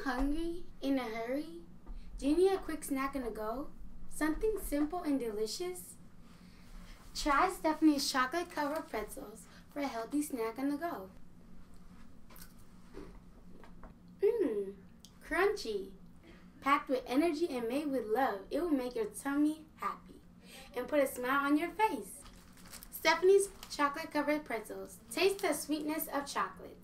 hungry? In a hurry? Do you need a quick snack on the go? Something simple and delicious? Try Stephanie's chocolate-covered pretzels for a healthy snack on the go. Mmm, crunchy. Packed with energy and made with love, it will make your tummy happy and put a smile on your face. Stephanie's chocolate-covered pretzels. Taste the sweetness of chocolate.